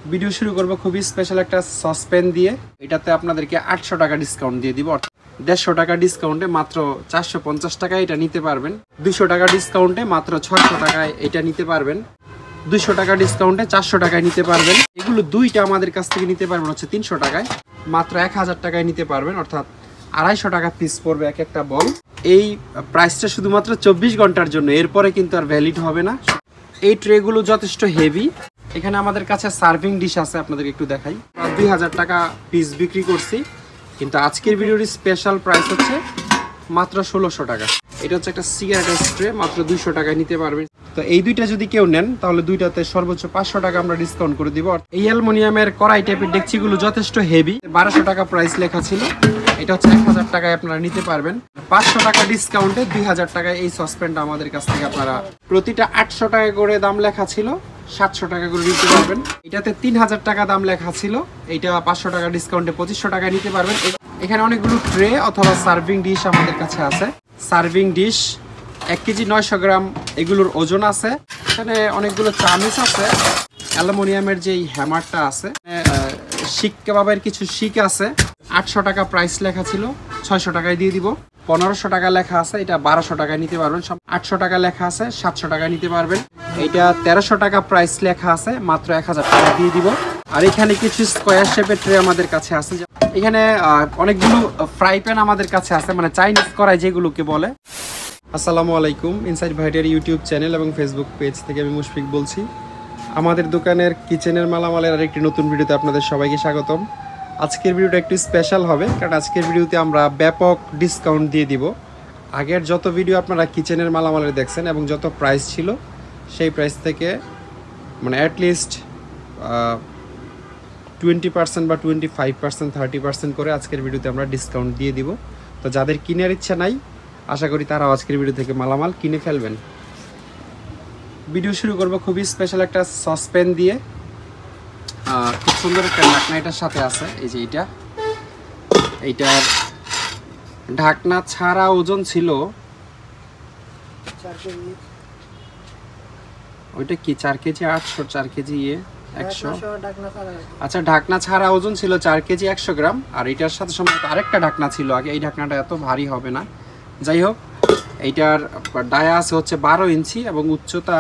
Video শুরু করব খুবই স্পেশাল একটা সসপ্যান দিয়ে। এটাতে আপনাদেরকে 800 টাকা ডিসকাউন্ট দিয়ে দিব। 150 টাকা ডিসকাউন্টে মাত্র 450 টাকায় এটা নিতে পারবেন। 200 টাকা ডিসকাউন্টে মাত্র 600 টাকায় এটা নিতে পারবেন। 200 টাকা ডিসকাউন্টে 400 টাকায় নিতে পারবেন। এগুলো দুইটা আমাদের কাছ থেকে নিতে পারবেন হচ্ছে 300 টাকায়, মাত্র 1000 টাকায় নিতে পারবেন, অর্থাৎ 250 টাকা পিস পড়বে এক একটা বল। এই প্রাইসটা শুধুমাত্র 24 ঘন্টার জন্য, এরপরে কিন্তু আর ভ্যালিড হবে না। এই ট্রেগুলো যথেষ্ট হেভি। এখানে আমাদের কাছে সার্ভিং ডিশ আছে, আপনাদেরকে একটু দেখাই। 2000 টাকা পিস বিক্রি করছি, কিন্তু আজকের ভিডিওর স্পেশাল প্রাইস হচ্ছে মাত্র 1600 টাকা। এটা হচ্ছে একটা সিগারেটের স্ট্রে, মাত্র 200 টাকায় নিতে পারবেন। তো এই দুইটা যদি কেউ নেন তাহলে দুইটাতে সর্বোচ্চ 500 টাকা আমরা ডিসকাউন্ট করে দিব। এই অ্যালুমিনিয়ামের কড়াই টাইপের ডেকচিগুলো যথেষ্ট হেভি। 1200 টাকা প্রাইস লেখা ছিল, এটা হচ্ছে 1000 টাকায় আপনারা নিতে পারবেন। 500 টাকা ডিসকাউন্টে 2000 টাকায় এই সসপ্যানটা আমাদের কাছ থেকে আপনারা, প্রতিটা 800 টাকা করে দাম লেখা ছিল, 700 টাকা করে নিতে পারবেন। এটাতে 3000 টাকা দাম লেখা ছিল, এইটা 500 টাকা ডিসকাউন্টে 2500 টাকায় নিতে পারবেন। এখানে অনেকগুলো ট্রে অথবা সার্ভিং ডিশ আমাদের কাছে আছে। সার্ভিং ডিশ 1 কেজি 900 গ্রাম এগুলোর ওজন আছে। এখানে অনেকগুলো চামচ আছে। অ্যালুমিনিয়ামের যেই হ্যামারটা আছে, শিক কাবাবের কিছু শিক আছে। 800 টাকা প্রাইস লেখা ছিল, 600 টাকায় দিয়ে দিব। 1500 টাকা লেখা আছে, এটা 1200 টাকায় নিতে পারবেন। 800 টাকা লেখা আছে, 700 টাকায় নিতে পারবেন। এটা 1300 টাকা প্রাইস লেখা আছে, মাত্র 1000 টাকা দিয়ে দিব। আর এখানে কিছু স্কোয়ার শেপের ট্রে আমাদের কাছে আছে। এখানে অনেকগুলো ফ্রাই প্যান আমাদের কাছে আছে, মানে চাইনিজ কড়াই যেগুলোকে বলে। আসসালামু আলাইকুম, ইনসাইড ভাইটের ইউটিউব চ্যানেল এবং ফেসবুক পেজ থেকে আমি মুশফিক বলছি। আমাদের দোকানের কিচেনের মালামালের আরেকটি নতুন ভিডিওতে আপনাদের সবাইকে স্বাগতম। আজকের ভিডিওটা একটু স্পেশাল হবে, কারণ আজকের ভিডিওতে আমরা ব্যাপক ডিসকাউন্ট দিয়ে দিব। আগের যত ভিডিও আপনারা কিচেনের মালামালের দেখছেন এবং যত প্রাইস ছিল সেই প্রাইস থেকে মানে অ্যাটলিস্ট 20% বা 25%, 30% করে আজকের ভিডিওতে আমরা ডিসকাউন্ট দিয়ে দিব। তো যাদের কেনার ইচ্ছা নাই, আশা করি তারাও আজকের ভিডিও থেকে মালামাল কিনে ফেলবেন। ভিডিও শুরু করব খুবই স্পেশাল একটা সসপ্যান দিয়ে। খুব সুন্দর একটা ঢাকনা এটার সাথে আছে। এই যে এইটার ঢাকনা ছাড়া ওজন ছিল, ওইটা কি 4 কেজি 800, 4 কেজি 100। আচ্ছা, ঢাকনা ছাড়া ওজন ছিল 4 কেজি 100 গ্রাম। আর এটার সাথে সম্পর্ক আরেকটা ঢাকনা ছিল আগে। এই ঢাকনাটা এত ভারী হবে না। যাই হোক, এইটার ডায়া আছে হচ্ছে 12 ইঞ্চি এবং উচ্চতা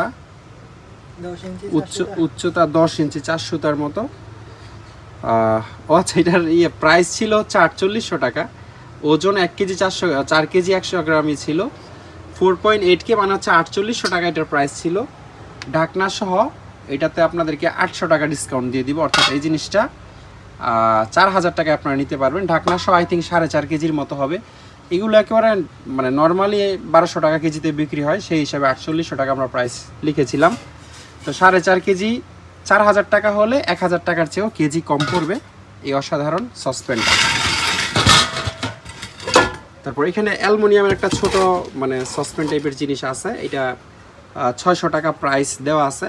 10 ইঞ্চি, 4 সুতার মতো। আচ্ছা, এটার প্রাইস ছিল হচ্ছে 4800 টাকা। ওজন 1 কেজি 4 কেজি 100 গ্রামই ছিল। 4.8K মানে হচ্ছে 4800 টাকা এটার প্রাইস ছিল। ঢাকনা সহ এটাতে আপনাদেরকে 800 টাকা ডিসকাউন্ট দিয়ে দিব, অর্থাৎ এই জিনিসটা 4000 টাকায় আপনারা নিতে পারবেন। ঢাকনা সহ আই থিঙ্ক 4.5 কেজির মতো হবে। এগুলো একেবারে মানে নর্মালি 1200 টাকা কেজিতে বিক্রি হয়, সেই হিসাবে 4800 টাকা আমরা প্রাইস লিখেছিলাম। তো 4.5 কেজি 4000 টাকা হলে 1000 টাকার চেয়েও কেজি কম পড়বে এই অসাধারণ সসপ্যানটা। তারপর এখানে অ্যালুমিনিয়ামের একটা ছোট মানে সসপ্যান টাইপের জিনিস আছে। এটা 600 টাকা প্রাইস দেওয়া আছে।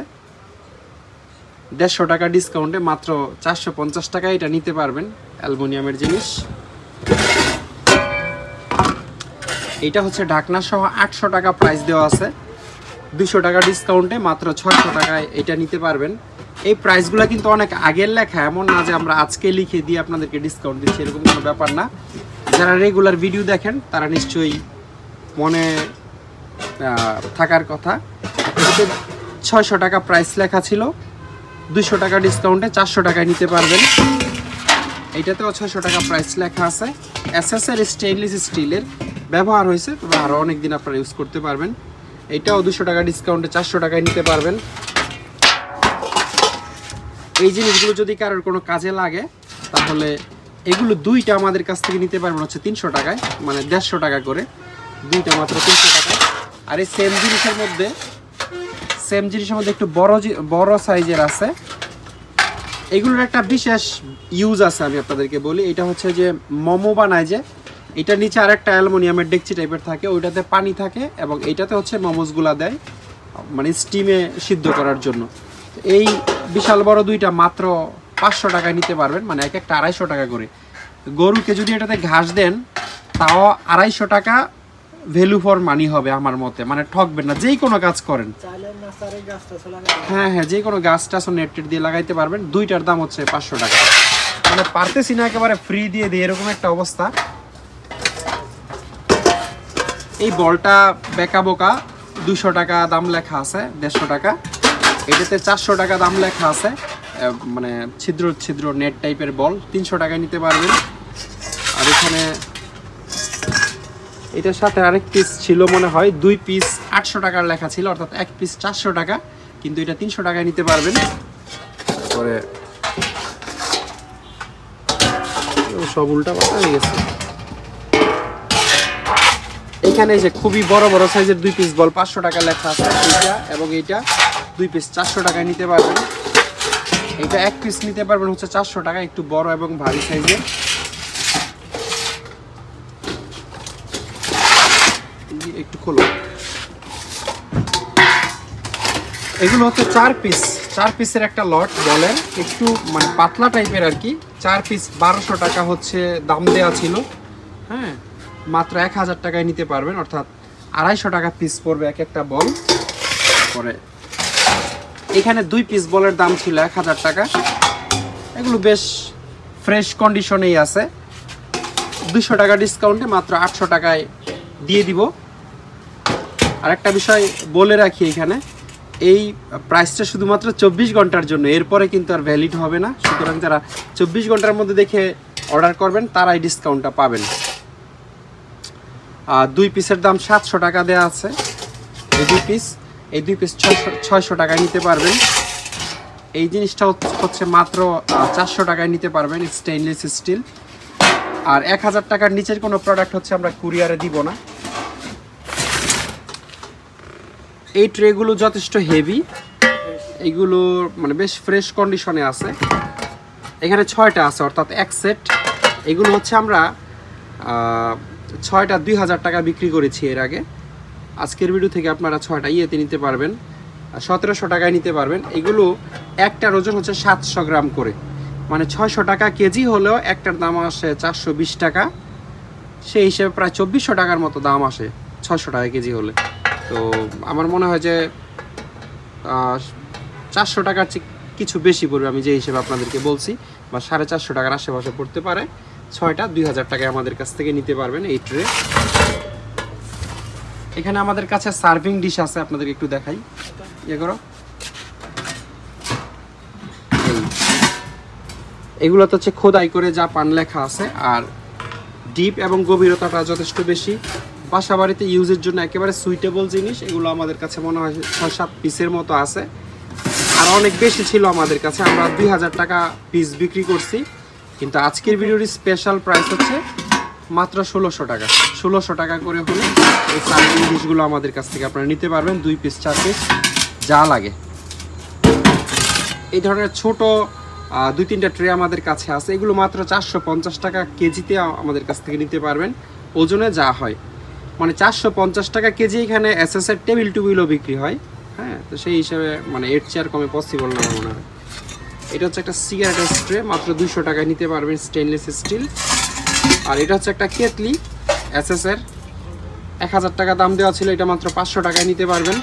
150 টাকা ডিসকাউন্টে মাত্র 450 টাকায় এটা নিতে পারবেন, অ্যালুমিনিয়ামের জিনিস। এটা হচ্ছে ঢাকনা সহ 800 টাকা প্রাইস দেওয়া আছে। 200 টাকা ডিসকাউন্টে মাত্র 600 টাকায় এটা নিতে পারবেন। এই প্রাইসগুলো কিন্তু অনেক আগের লেখা, এমন না যে আমরা আজকে লিখে দিয়ে আপনাদেরকে ডিসকাউন্ট দিচ্ছি, এরকম কোনো ব্যাপার না। যারা রেগুলার ভিডিও দেখেন তারা নিশ্চয়ই মনে থাকার কথা। এটাতে 600 টাকা প্রাইস লেখা ছিল, 200 টাকা ডিসকাউন্টে 400 টাকায় নিতে পারবেন। এইটাতেও 600 টাকা প্রাইস লেখা আছে। এসএসের স্টেইনলেস স্টিলের ব্যবহার হয়েছে, তবে আরও অনেক দিন আপনারা ইউজ করতে পারবেন। এইটাও 200 টাকা ডিসকাউন্টে 400 টাকায় নিতে পারবেন। এই জিনিসগুলো যদি কারোর কোনো কাজে লাগে তাহলে এগুলো দুইটা আমাদের কাছ থেকে নিতে পারবেন হচ্ছে 300 টাকায়, মানে 150 টাকা করে, দুইটা মাত্র 300 টাকায়। আর এই সেম জিনিসের মধ্যে একটু বড় সাইজের আছে। এগুলোর একটা বিশেষ ইউজ আছে, আমি আপনাদেরকে বলি। এটা হচ্ছে যে মোমো বানায়, যে এটা নিচে আরেকটা অ্যালুমিনিয়ামের ডেকচি টাইপের থাকে, ওইটাতে পানি থাকে এবং এইটাতে হচ্ছে মোমোসগুলা দেয় মানে স্টিমে সিদ্ধ করার জন্য। এই বিশাল বড় দুইটা মাত্র 500 টাকায় নিতে পারবেন, মানে এক একটা 250 টাকা করে। গরুকে যদি এটাতে ঘাস দেন তাও 250 টাকা ভ্যালু ফর মানি হবে আমার মতে, মানে ঠকবেন না, যেই কোনো কাজ করেন। হ্যাঁ হ্যাঁ, যে কোনো গাছ টাছ নেট দিয়ে লাগাইতে পারবেন। দুইটার দাম হচ্ছে 500 টাকা। মানে পারতেছি না একেবারে ফ্রি দিয়ে দিই এরকম একটা অবস্থা। এই বলটা বেকা বোকা 200 টাকা দাম লেখা আছে, 150 টাকা। এটাতে 400 টাকা দাম লেখা আছে, মানে ছিদ্র ছিদ্র নেট টাইপের বল, 300 টাকায় নিতে পারবেন। আর এখানে এটার সাথে আরেক পিস ছিল মনে হয়, 2 পিস 800 টাকার লেখা ছিল, অর্থাৎ 1 পিস 400 টাকা, কিন্তু এটা 300 টাকায় নিতে পারবেন। পরে সব উল্টা পাল্টা হয়ে গেছে। এখানে যে খুবই বড় বড় সাইজের 2 পিস বল 500 টাকা লেখা আছে, এইটা এবং এইটা 2 পিস 400 টাকায় নিতে পারবেন। এটা 1 পিস নিতে পারবেন হচ্ছে 400 টাকা, একটু বড় এবং ভারী সাইজের। একটু খোলো। এগুলো হচ্ছে 4 পিসের একটা লট বলের, একটু মানে পাতলা টাইপের আর কি। 4 পিস 1200 টাকা হচ্ছে দাম দেওয়া ছিল। হ্যাঁ, মাত্র 1000 টাকায় নিতে পারবেন, অর্থাৎ 250 টাকা পিস পড়বে এক একটা বল। পরে এখানে 2 পিস বলের দাম ছিল 1000 টাকা। এগুলো বেশ ফ্রেশ কন্ডিশনেই আছে। 200 টাকা ডিসকাউন্টে মাত্র 800 টাকায় দিয়ে দিব। আর একটা বিষয় বলে রাখি, এখানে এই প্রাইসটা শুধুমাত্র 24 ঘন্টার জন্য, এরপরে কিন্তু আর ভ্যালিড হবে না। সুতরাং যারা 24 ঘন্টার মধ্যে দেখে অর্ডার করবেন তারাই ডিসকাউন্টটা পাবেন। 2 পিসের দাম 700 টাকা দেওয়া আছে। এই 2 পিস 600 টাকায় নিতে পারবেন। এই জিনিসটা হচ্ছে মাত্র 400 টাকায় নিতে পারবেন, স্টেইনলেস স্টিল। আর 1000 টাকার নিচের কোনো প্রোডাক্ট হচ্ছে আমরা কুরিয়ারে দিব না। এই ট্রেগুলো যথেষ্ট হেভি, এইগুলো মানে বেশ ফ্রেশ কন্ডিশনে আছে। এখানে 6টা আছে, অর্থাৎ 1 সেট। এগুলো হচ্ছে আমরা 6টা 2000 টাকা বিক্রি করেছি এর আগে। আজকের ভিডিও থেকে আপনারা 6টা ইয়েতে নিতে পারবেন, 1700 টাকায় নিতে পারবেন। এগুলো একটার ওজন হচ্ছে 700 গ্রাম করে, মানে 600 টাকা কেজি হলেও একটার দাম আসে 420 টাকা। সেই হিসেবে প্রায় 2400 টাকার মতো দাম আসে 600 টাকা কেজি হলে। তো আমার মনে হয় যে 400 টাকার কিছু বেশি পড়বে, আমি যে হিসেবে আপনাদেরকে বলছি, বা 450 টাকার আশেপাশে পড়তে পারে। 6টা 2000 টাকায় আমাদের কাছ থেকে নিতে পারবেন এই ট্রে। এখানে আমাদের কাছে সার্ভিং ডিশ আছে, আপনাদেরকে একটু দেখাই। ইয়ে করো, এগুলো তো হচ্ছে খোদাই করে যা পান লেখা আছে। আর ডিপ এবং গভীরতাটা যথেষ্ট বেশি, বাসা বাড়িতে ইউজের জন্য একেবারে সুইটেবল জিনিস। এগুলো আমাদের কাছে মনে হয় 6-7 পিসের মতো আছে, আর অনেক বেশি ছিল আমাদের কাছে। আমরা 2000 টাকা পিস বিক্রি করছি, কিন্তু আজকের ভিডিওর স্পেশাল প্রাইস হচ্ছে মাত্র 1600 টাকা। 1600 টাকা করে হলে এই সার্ভিং ডিশগুলো আমাদের কাছ থেকে আপনারা নিতে পারবেন, 2 পিস 4 পিস যা লাগে। এই ধরনের ছোট 2-3টা ট্রে আমাদের কাছে আছে। এগুলো মাত্র 450 টাকা কেজিতে আমাদের কাছ থেকে নিতে পারবেন, ওজনে যা হয়। মানে 450 টাকা কেজি এখানে এসএসের টেবিল টুবিলও বিক্রি হয়। হ্যাঁ, তো সেই হিসাবে মানে এর চেয়ে আর কমে পসিবল না মনে হয়। এটা হচ্ছে একটা সিগারেটের স্ট্রে, মাত্র 200 টাকায় নিতে পারবেন, স্টেইনলেস স্টিল। আর এটা হচ্ছে একটা কেতলি এসএসের, 1000 টাকা দাম দেওয়া ছিল, এটা মাত্র 500 টাকায় নিতে পারবেন।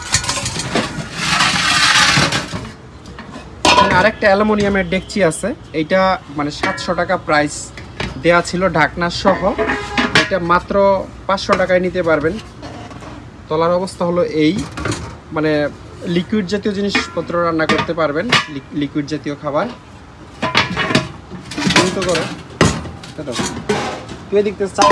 আরেকটা অ্যালুমিনিয়ামের ডেকচি আছে, এইটা মানে 700 টাকা প্রাইস দেওয়া ছিল ঢাকনা সহ, এটা মাত্র 500 টাকায় নিতে পারবেন। তলার অবস্থা হলো এই, মানে লিকুইড জাতীয় জিনিসপত্র রান্না করতে পারবেন, লিকুইড জাতীয় খাবার। করো তুই দেখতে চাও।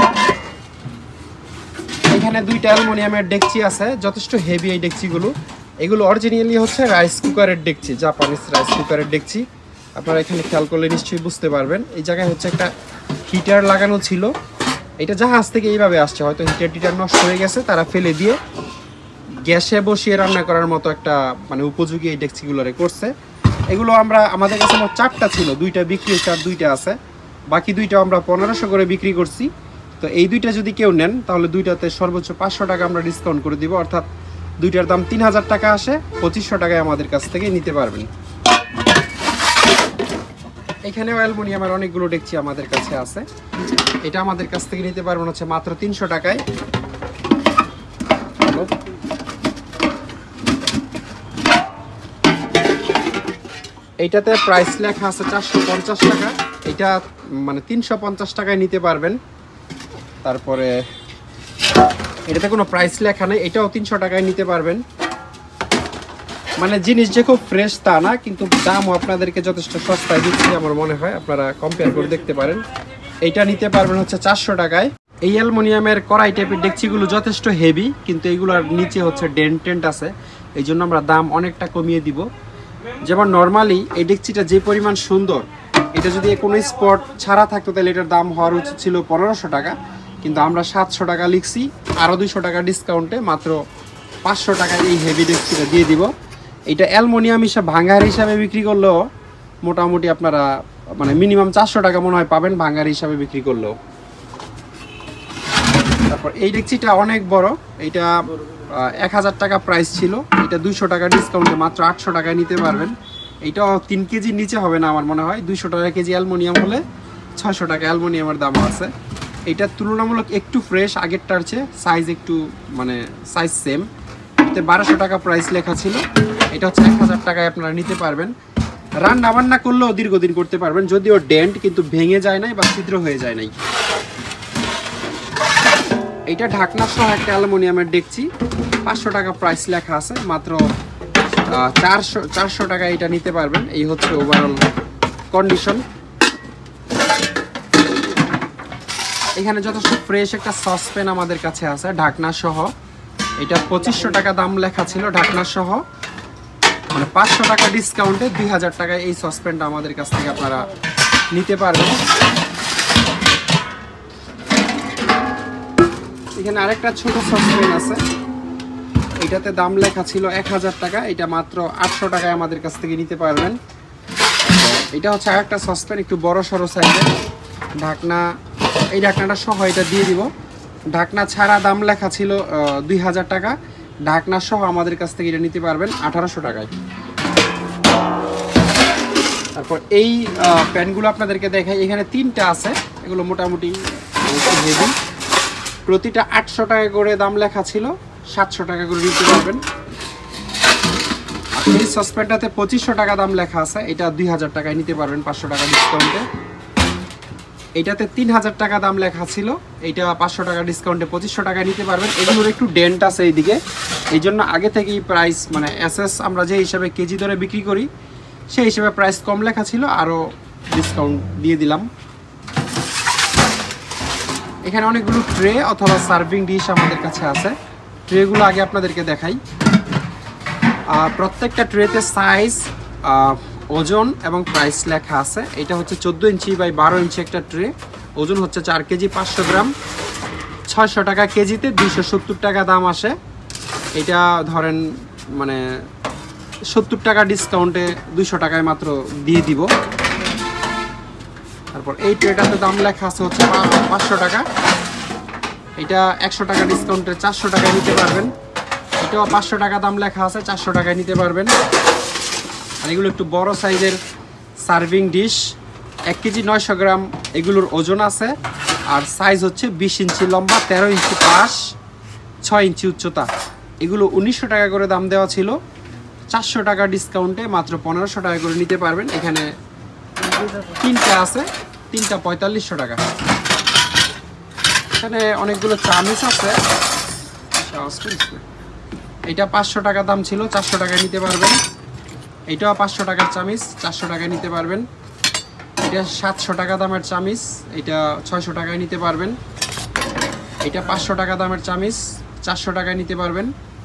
এখানে 2টা অ্যালুমিনিয়ামের ডেকচি আছে, যথেষ্ট হেভি এই ডেকচিগুলো। এগুলো অরিজিনালি হচ্ছে রাইস কুকারের ডেকচি, জাপানিজ রাইস কুকারের ডেকচি। আপনারা এখানে খেয়াল করলে নিশ্চয়ই বুঝতে পারবেন। এই জায়গায় হচ্ছে একটা হিটার লাগানো ছিল, এটা জাহাজ থেকে এইভাবে আসছে, হয়তো হিটার নষ্ট হয়ে গেছে, তারা ফেলে দিয়ে গ্যাসে বসিয়ে রান্না করার মতো একটা মানে উপযোগী এই ডেকচিগুলোরে করছে। এগুলো আমাদের কাছে 4টা ছিল, 2টা বিক্রি হচ্ছে আর 2টা আছে, বাকি 2টা আমরা 1500 করে বিক্রি করছি। তো এই 2টা যদি কেউ নেন তাহলে 2টাতে সর্বোচ্চ 500 টাকা আমরা ডিসকাউন্ট করে দিব, অর্থাৎ 2টার দাম 3000 টাকা আসে, 2500 টাকায় আমাদের কাছ থেকে নিতে পারবেন। এখানেও অ্যালুমিনিয়ামের অনেকগুলো ডেকচি আমাদের কাছে আছে, এটা আমাদের কাছ থেকে নিতে পারবেন হচ্ছে মাত্র 300 টাকায়। এইটাতে প্রাইস লেখা আছে 450 টাকা, এটা মানে 350 টাকায় নিতে পারবেন। তারপরে এটাতে কোনো প্রাইস লেখা নেই, এটাও 300 টাকায় নিতে পারবেন। মানে জিনিস যে খুব ফ্রেশ তা না, কিন্তু দামও আপনাদেরকে যথেষ্ট সস্তায় দিচ্ছি আমার মনে হয়, আপনারা কম্পেয়ার করে দেখতে পারেন। এইটা নিতে পারবেন হচ্ছে 400 টাকায়। এই অ্যালুমিনিয়ামের কড়াই টাইপের ডেকচিগুলো যথেষ্ট হেভি, কিন্তু এইগুলোর নিচে হচ্ছে ডেন্ট আছে, এই জন্য আমরা দাম অনেকটা কমিয়ে দিব। যেমন নর্মালি এই ডেকচিটা যে পরিমাণ সুন্দর, এটা যদি কোনো স্পট ছাড়া থাকতো তাহলে এটার দাম হওয়ার উচিত ছিল 1500 টাকা, কিন্তু আমরা 700 টাকা লিখছি, আরও 200 টাকা ডিসকাউন্টে মাত্র 500 টাকায় এই হেভি ডেকচিটা দিয়ে দিব। এটা অ্যালুমিনিয়াম হিসাবে ভাঙার হিসাবে বিক্রি করলেও মোটামুটি আপনারা মানে মিনিমাম 400 টাকা মনে হয় পাবেন ভাঙার হিসাবে বিক্রি করলেও। তারপর এই ডেকচিটা অনেক বড়, এটা 1000 টাকা প্রাইস ছিল, এটা 200 টাকা ডিসকাউন্টে মাত্র 800 টাকায় নিতে পারবেন। এটাও 3 কেজির নিচে হবে না আমার মনে হয়, 200 টাকা কেজি অ্যালুমিনিয়াম হলে 600 টাকা অ্যালুমিনিয়ামের দাম আছে। এটা তুলনামূলক একটু ফ্রেশ আগেরটার চেয়ে, সাইজ একটু মানে সাইজ সেম, এতে 1200 টাকা প্রাইস লেখা ছিল, এটা হচ্ছে 1000 টাকায় আপনারা নিতে পারবেন। রান্না বান্না করলেও দীর্ঘদিন করতে পারবেন, যদিও ডেন্ট কিন্তু ভেঙে যায় নাই বা ছিদ্র হয়ে যায় নাই। এটা ঢাকনা সহ একটা অ্যালুমিনিয়ামের ডেকচি, 500 টাকা প্রাইস লেখা আছে, মাত্র 400 টাকা এটা নিতে পারবেন। এই হচ্ছে ওভারঅল কন্ডিশন। এখানে যথেষ্ট ফ্রেশ একটা সসপ্যান আমাদের কাছে আছে ঢাকনা সহ, এটা 2500 টাকা দাম লেখা ছিল ঢাকনা সহ, মানে 500 টাকা ডিসকাউন্টে 2000 টাকায় এই সসপ্যানটা আমাদের কাছ থেকে আপনারা নিতে পারবেন। এখানে আরেকটা ছোট সসপ্যান আছে, এটাতে দাম লেখা ছিল 1000 টাকা, এটা মাত্র 800 টাকায় আমাদের কাছ থেকে নিতে পারবেন। এটা হচ্ছে আরেকটা সসপ্যান, একটু বড় সড়ো সাইজের ঢাকনা, এই ঢাকনাটা সহ এটা দিয়ে দিব। ঢাকনা ছাড়া দাম লেখা ছিল 2000 টাকা, ঢাকনা সহ আমাদের কাছ থেকে এটা নিতে পারবেন 1800 টাকায়। তারপর এই প্যানগুলো আপনাদেরকে দেখাই, এখানে 3টা আছে, এগুলো মোটামুটি হেভি, প্রতিটা 800 টাকা করে দাম লেখা ছিল, 700 টাকা করে নিতে পারবেন। এই সসপ্যানটাতে 2500 টাকা দাম লেখা আছে, এটা 2000 টাকায় নিতে পারবেন 500 টাকা ডিসকাউন্টে। এটাতে 3000 টাকা দাম লেখা ছিল, এটা 500 টাকা ডিসকাউন্টে 2500 টাকায় নিতে পারবেন। এগুলোর একটু ডেন্ট আছে এইদিকে, এই জন্য আগে থেকেই প্রাইস মানে এসএস আমরা যে হিসাবে কেজি ধরে বিক্রি করি সেই হিসাবে প্রাইস কম লেখা ছিল, আরও ডিসকাউন্ট দিয়ে দিলাম। এখানে অনেকগুলো ট্রে অথবা সার্ভিং ডিশ আমাদের কাছে আছে, ট্রেগুলো আগে আপনাদেরকে দেখাই। প্রত্যেকটা ট্রেতে সাইজ, ওজন এবং প্রাইস লেখা আছে। এটা হচ্ছে 14 ইঞ্চি বাই 12 ইঞ্চি একটা ট্রে, ওজন হচ্ছে 4 কেজি 500 গ্রাম, 600 টাকা কেজিতে 270 টাকা দাম আসে। এটা ধরেন মানে 70 টাকা ডিসকাউন্টে 200 টাকায় মাত্র দিয়ে দিব। তারপর এই ট্রেটাতে দাম লেখা আছে হচ্ছে 500 টাকা, এটা 100 টাকা ডিসকাউন্টে 400 টাকায় নিতে পারবেন। এটাও 500 টাকা দাম লেখা আছে, 400 টাকায় নিতে পারবেন। আর এগুলো একটু বড় সাইজের সার্ভিং ডিশ, 1 কেজি 900 গ্রাম এগুলোর ওজন আছে, আর সাইজ হচ্ছে 20 ইঞ্চি লম্বা, 13 ইঞ্চি পাশ, 6 ইঞ্চি উচ্চতা। এগুলো 1900 টাকা করে দাম দেওয়া ছিল, 400 টাকা ডিসকাউন্টে মাত্র 1500 টাকা করে নিতে পারবেন। এখানে 3টা আছে, 3টা 4500 টাকা। এখানে অনেকগুলো চামচ আছে, এটা 500 টাকা দাম ছিল, 400 টাকায় নিতে পারবেন। এটাও 500 টাকার চামিচ, 400 টাকায় নিতে পারবেন। এটা 700 টাকা দামের চামিচ, এটা 600 টাকায় নিতে পারবেন। এটা 500 টাকা দামের চামিচ, 400 টাকায় নিতে পারবেন।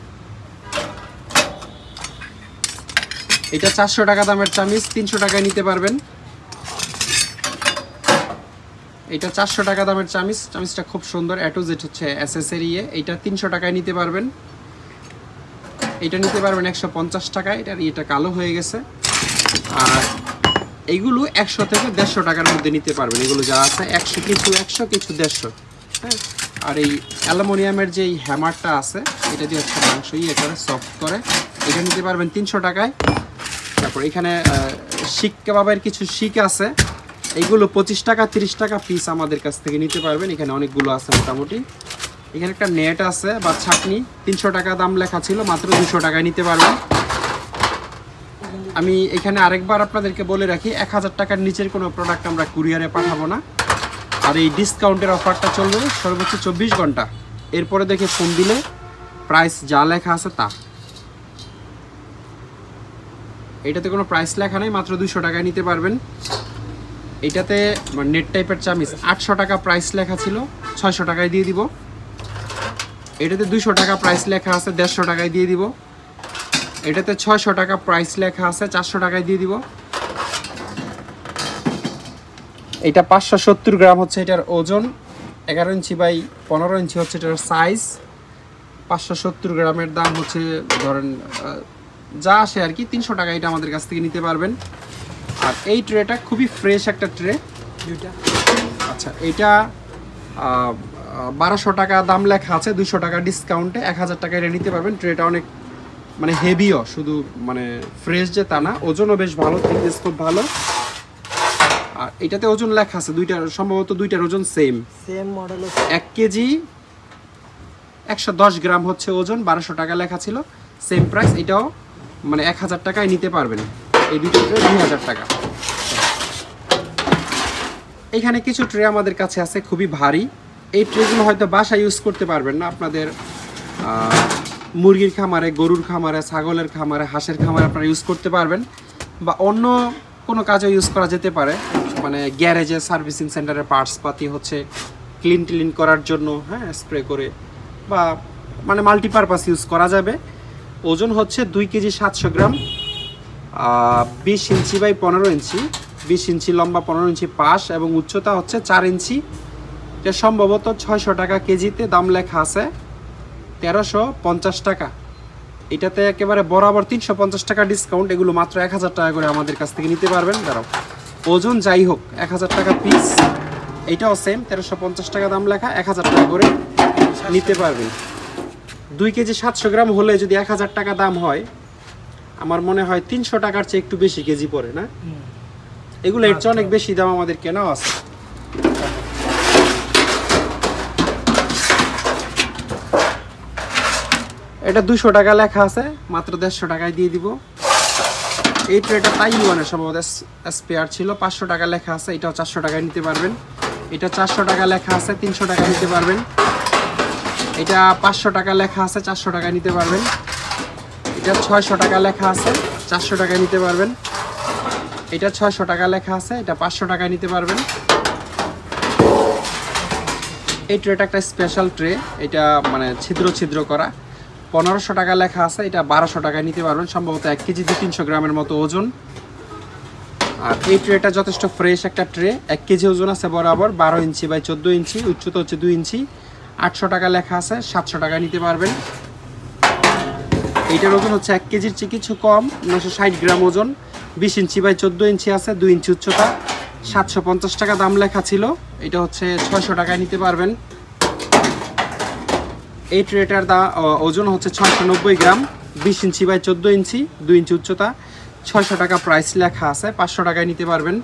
এটা 400 টাকা দামের চামিচ, 300 টাকায় নিতে পারবেন। এটা 400 টাকা দামের চামিচ, চামিচটা খুব সুন্দর, এ টু জেড হচ্ছে অ্যাসেসরি। এটা 300 টাকায় নিতে পারবেন। এটা নিতে পারবেন 150 টাকায়, এটার এটা কালো হয়ে গেছে। আর এইগুলো 100 থেকে 150 টাকার মধ্যে নিতে পারবেন। এগুলো যা আছে 100 কিছু 150, হ্যাঁ। আর এই অ্যালুমিনিয়ামের যে হ্যামারটা আছে, এটা দিয়ে হচ্ছে মাংস ইয়ে করে সফট করে, এটা নিতে পারবেন 300 টাকায়। তারপর এখানে শিক কাবাবের কিছু শিক আছে, এইগুলো 25 টাকা 30 টাকা পিস আমাদের কাছ থেকে নিতে পারবেন। এখানে অনেকগুলো আছে মোটামুটি। এখানে একটা নেট আছে বা ছাকনি, 300 টাকা দাম লেখা ছিল, মাত্র 200 টাকায় নিতে পারবেন। আমি এখানে আরেকবার আপনাদেরকে বলে রাখি, 1000 টাকার নিচের কোনো প্রোডাক্ট আমরা কুরিয়ারে পাঠাবো না। আর এই ডিসকাউন্টের অফারটা চলবে সর্বোচ্চ 24 ঘন্টা। এরপরে দেখে ফোন দিলে প্রাইস যা লেখা আছে তা। এটাতে কোনো প্রাইস লেখা নেই, মাত্র 200 টাকায় নিতে পারবেন। এটাতে নেট টাইপের চামিচ 800 টাকা প্রাইস লেখা ছিল, 600 টাকায় দিয়ে দিব। এটাতে 200 টাকা প্রাইস লেখা আছে, 150 টাকায় দিয়ে দিব। এটাতে 600 টাকা প্রাইস লেখা আছে, 400 টাকায় দিয়ে দিব। এটা 570 গ্রাম হচ্ছে এটার ওজন, 11 ইঞ্চি বাই 15 ইঞ্চি হচ্ছে এটার সাইজ। 570 গ্রামের দাম হচ্ছে ধরেন যা আসে আর কি 300 টাকা। এটা আমাদের কাছ থেকে নিতে পারবেন। আর এই ট্রেটা খুবই ফ্রেশ একটা ট্রে। আচ্ছা, এটা 1200 টাকা দাম লেখা আছে, 200 টাকা ডিসকাউন্টে 1000 টাকা এটা নিতে পারবেন। ট্রেটা অনেক মানে হেভিও, শুধু মানে ফ্রেশ যে তা না, ওজনও বেশ ভালো, থিকনেস খুব ভালো। আর এটাতে ওজন লেখা আছে দুইটার, সম্ভবত দুইটার ওজন সেম মডেল। 1 কেজি 110 গ্রাম হচ্ছে ওজন, 1200 টাকা লেখা ছিল, সেম প্রাইস। এটাও মানে 1000 টাকায় নিতে পারবেন। এই দুটো ট্রে 2000 টাকা। এখানে কিছু ট্রে আমাদের কাছে আছে খুবই ভারী। এই ট্রেগুলো হয়তো বাসায় ইউজ করতে পারবেন না, আপনাদের মুরগির খামারে, গরুর খামারে, ছাগলের খামারে, হাঁসের খামারে আপনারা ইউজ করতে পারবেন, বা অন্য কোনো কাজে ইউজ করা যেতে পারে। মানে গ্যারেজে, সার্ভিসিং সেন্টারে পার্টস পাতি হচ্ছে ক্লিন করার জন্য, হ্যাঁ, স্প্রে করে, বা মানে মাল্টিপারপাস ইউজ করা যাবে। ওজন হচ্ছে 2 কেজি 700 গ্রাম, 20 ইঞ্চি বাই 15 ইঞ্চি, 20 ইঞ্চি লম্বা, 15 ইঞ্চি পাশ, এবং উচ্চতা হচ্ছে 4 ইঞ্চি। এটা সম্ভবত 600 টাকা কেজিতে, দাম লেখা আছে 1350 টাকা। এটাতে একেবারে বরাবর 350 টাকা ডিসকাউন্ট। এগুলো মাত্র 1000 টাকা করে আমাদের কাছ থেকে নিতে পারবেন। দাঁড়াও, ওজন যাই হোক 1000 টাকা পিস। এইটাও সেম 1350 টাকা দাম লেখা, 1000 টাকা করে নিতে পারবেন। 2 কেজি 700 গ্রাম হলে যদি 1000 টাকা দাম হয়, আমার মনে হয় 300 টাকার চেয়ে একটু বেশি কেজি পড়ে না? এগুলো এর চেয়ে অনেক বেশি দাম আমাদের কেনাও আছে। এটা 200 টাকা লেখা আছে, মাত্র 150 টাকায় দিয়ে দিব। এই ট্রেটা তাইওয়ানের সম্ভবত স্পেয়ার ছিল, 500 টাকা লেখা আছে, এটাও 400 টাকায় নিতে পারবেন। এটা 400 টাকা লেখা আছে, 300 টাকা নিতে পারবেন। এটা 500 টাকা লেখা আছে, 400 টাকায় নিতে পারবেন। এটা 600 টাকা লেখা আছে, 400 টাকায় নিতে পারবেন। এটা 600 টাকা লেখা আছে, এটা 500 টাকায় নিতে পারবেন। এই ট্রেটা একটা স্পেশাল ট্রে, এটা মানে ছিদ্র ছিদ্র করা, 1500 টাকা লেখা আছে, এটা 1200 টাকায় নিতে পারবেন। সম্ভবত 1 কেজি 300 গ্রামের মতো ওজন। আর এই ট্রেটা যথেষ্ট ফ্রেশ একটা ট্রে, 1 কেজি ওজন আছে বরাবর, 12 ইঞ্চি বাই 14 ইঞ্চি, উচ্চতা হচ্ছে 2 ইঞ্চি, 800 টাকা লেখা আছে, 700 টাকায় নিতে পারবেন। এইটার ওজন হচ্ছে 1 কেজির চেয়ে কিছু কম, 960 গ্রাম ওজন, 20 ইঞ্চি বাই 14 ইঞ্চি আছে, 2 ইঞ্চি উচ্চতা, 750 টাকা দাম লেখা ছিল। এটা হচ্ছে 600 টাকায় নিতে পারবেন। এই ট্রেটার ওজন হচ্ছে 690 গ্রাম, 20 ইঞ্চি বাই 14 ইঞ্চি, 2 ইঞ্চি উচ্চতা, 600 টাকা প্রাইস লেখা আছে, 500 টাকায় নিতে পারবেন।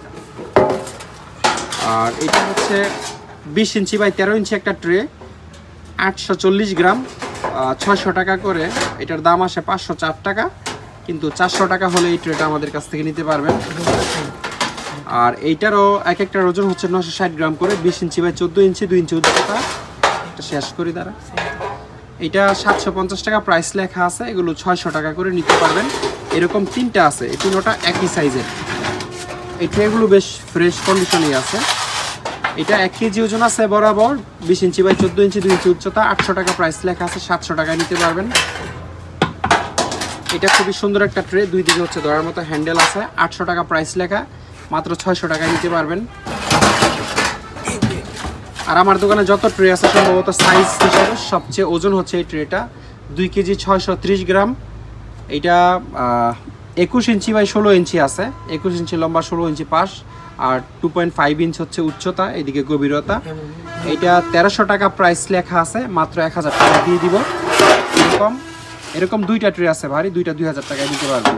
আর এটা হচ্ছে 20 ইঞ্চি বাই 13 ইঞ্চি একটা ট্রে, 840 গ্রাম, 600 টাকা করে। এটার দাম আসে 504 টাকা, কিন্তু 400 টাকা হলে এই ট্রেটা আমাদের কাছ থেকে নিতে পারবেন। আর এইটারও এক একটার ওজন হচ্ছে 960 গ্রাম করে, 20 ইঞ্চি বাই 14 ইঞ্চি, 2 ইঞ্চি উচ্চতা। এটা শেষ করি দ্বারা। এটা 750 টাকা প্রাইস লেখা আছে, এগুলো 600 টাকা করে নিতে পারবেন। এরকম 3টা আছে, এই 3টা একই সাইজের। এই ট্রেগুলো বেশ ফ্রেশ কন্ডিশনেই আছে। এটা 1 কেজি ওজন আছে বরাবর, 20 ইঞ্চি বাই 14 ইঞ্চি, 2 ইঞ্চি উচ্চতা, 800 টাকা প্রাইস লেখা আছে, 700 টাকায় নিতে পারবেন। এটা খুবই সুন্দর একটা ট্রে, দুই দিকে হচ্ছে ধরার মতো হ্যান্ডেল আছে, 800 টাকা প্রাইস লেখা, মাত্র 600 টাকায় নিতে পারবেন। আর আমার দোকানে যত ট্রে আছে সম্ভবত সাইজ হিসাবে সবচেয়ে ওজন হচ্ছে এই ট্রেটা, 2 কেজি 630 গ্রাম। এইটা 21 ইঞ্চি বাই 16 ইঞ্চি আছে, 21 ইঞ্চি লম্বা, 16 ইঞ্চি পাশ, আর 2.5 ইঞ্চ হচ্ছে উচ্চতা, এদিকে গভীরতা। এইটা 1300 টাকা প্রাইস লেখা আছে, মাত্র 1000 টাকা দিয়ে দিব। এরকম 2টা ট্রে আছে ভারী, 2টা 2000 টাকায় দিতে পারবেন।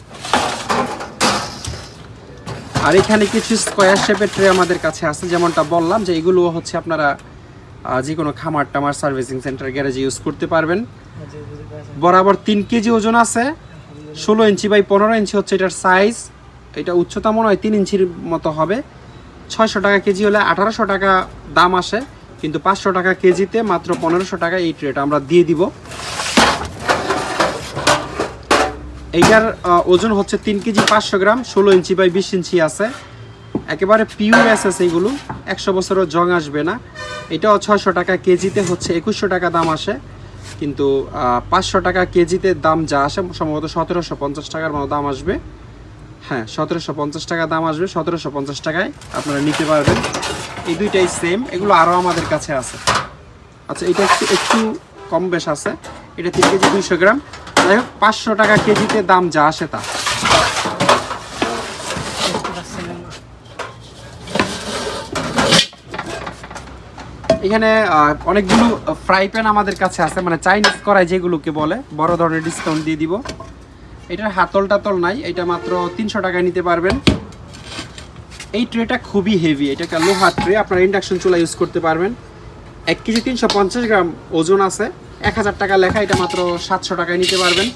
আর এখানে কিছু স্কোয়ার শেপের ট্রে আমাদের কাছে আছে, যেমনটা বললাম যে এগুলো হচ্ছে আপনারা যে কোনো খামার টামার, সার্ভিসিং সেন্টার, গ্যারেজে ইউজ করতে পারবেন। বরাবর 3 কেজি ওজন আছে, 16 ইঞ্চি বাই 15 ইঞ্চি হচ্ছে এটার সাইজ। এটা উচ্চতা মনে হয় 3 ইঞ্চির মতো হবে। 600 টাকা কেজি হলে 1800 টাকা দাম আসে, কিন্তু 500 টাকা কেজিতে মাত্র 1500 টাকা এই ট্রেটা আমরা দিয়ে দিব। এইটার ওজন হচ্ছে 3 কেজি 500 গ্রাম, 16 ইঞ্চি বাই 20 ইঞ্চি আছে, একেবারে পিওর এসএস এইগুলো, 100 বছরও জং আসবে না। এটাও 600 টাকা কেজিতে হচ্ছে 2100 টাকা দাম আসে, কিন্তু 500 টাকা কেজিতে দাম যা আসে সম্ভবত 1750 টাকার মতো দাম আসবে। হ্যাঁ, 1750 টাকা দাম আসবে, 1750 টাকায় আপনারা নিতে পারবেন। এই দুইটাই সেম, এগুলো আরও আমাদের কাছে আছে। আচ্ছা, এটা একটু কম বেশ আছে, এটা 3 কেজি 200 গ্রাম। যাই হোক, 500 টাকা কেজিতে দাম যা আসে তা। এখানে অনেকগুলো ফ্রাই প্যান আমাদের কাছে আছে, মানে চাইনিজ কড়াই যেগুলোকে বলে, বড় ধরনের ডিসকাউন্ট দিয়ে দিব। এটার হাতল টাতল নাই, এটা মাত্র 300 টাকায় নিতে পারবেন। এই ট্রেটা খুবই হেভি, এটা একটা লোহার ট্রে, আপনারা ইন্ডাকশন চুলা ইউজ করতে পারবেন। 1 কেজি 350 গ্রাম ওজন আছে, 1000 টাকা লেখা, এটা মাত্র 700 টাকায় নিতে পারবেন।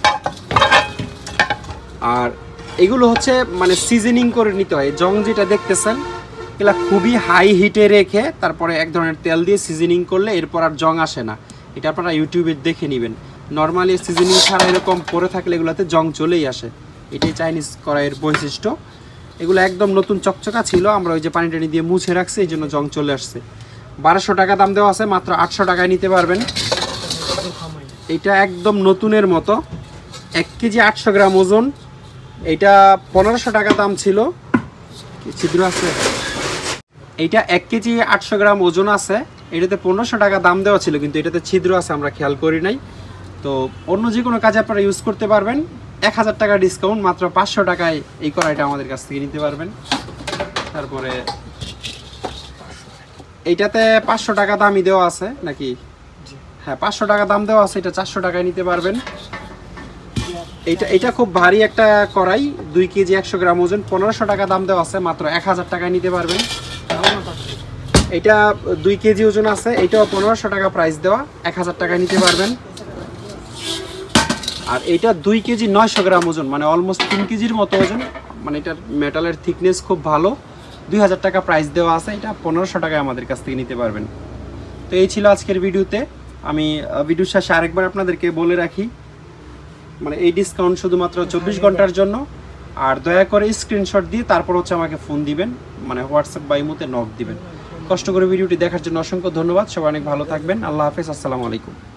আর এগুলো হচ্ছে মানে সিজনিং করে নিতে হয়। জং যেটা দেখতেছেন এগুলা খুবই হাই হিটে রেখে তারপরে এক ধরনের তেল দিয়ে সিজনিং করলে এরপর আর জং আসে না। এটা আপনারা ইউটিউবে দেখে নেবেন। নর্মালি সিজনিং ছাড়া এরকম পরে থাকলে এগুলাতে জং চলেই আসে। এটাই চাইনিজ কড়াইয়ের বৈশিষ্ট্য। এগুলো একদম নতুন চকচকা ছিল, আমরা ওই যে পানি টানি দিয়ে মুছে রাখছি, এই জন্য জং চলে আসছে। 1200 টাকা দাম দেওয়া আছে, মাত্র 800 টাকায় নিতে পারবেন। এটা একদম নতুনের মতো, 1 কেজি 800 গ্রাম ওজন। এইটা 1500 টাকা দাম ছিল। ছিদ্র আছে, এইটা 1 কেজি 800 গ্রাম ওজন আছে, এটাতে 1500 টাকা দাম দেওয়া ছিল, কিন্তু এটাতে ছিদ্র আছে, আমরা খেয়াল করি নাই। তো অন্য যে কোনো কাজে আপনারা ইউজ করতে পারবেন। 1000 টাকা ডিসকাউন্ট, মাত্র 500 টাকায় এই কড়াইটা আমাদের কাছ থেকে নিতে পারবেন। তারপরে এইটাতে 500 টাকা দামই দেওয়া আছে নাকি? হ্যাঁ, 500 টাকা দাম দেওয়া আছে, এটা 400 টাকায় নিতে পারবেন। এটা খুব ভারী একটা কড়াই, 2 কেজি 100 গ্রাম ওজন, 1500 টাকা দাম দেওয়া আছে, মাত্র 1000 টাকায় নিতে পারবেন। এটা 2 কেজি ওজন আছে, এটাও 1500 টাকা প্রাইস দেওয়া, 1000 টাকায় নিতে পারবেন। আর এটা 2 কেজি 900 গ্রাম ওজন, মানে অলমোস্ট 3 কেজির মতো ওজন, মানে এটার মেটালের থিকনেস খুব ভালো, 2000 টাকা প্রাইস দেওয়া আছে, এটা 1500 টাকায় আমাদের কাছ থেকে নিতে পারবেন। তো এই ছিল আজকের ভিডিওতে। আমি ভিডিওর শেষে আরেকবার আপনাদেরকে বলে রাখি, মানে এই ডিসকাউন্ট শুধুমাত্র 24 ঘন্টার জন্য। আর দয়া করে স্ক্রিনশট দিয়ে তারপর হচ্ছে আমাকে ফোন দিবেন, মানে হোয়াটসঅ্যাপ বা ইমোতে নক দিবেন। কষ্ট করে ভিডিওটি দেখার জন্য অসংখ্য ধন্যবাদ। সবাই অনেক ভালো থাকবেন। আল্লাহ হাফেজ, আসসালামু আলাইকুম।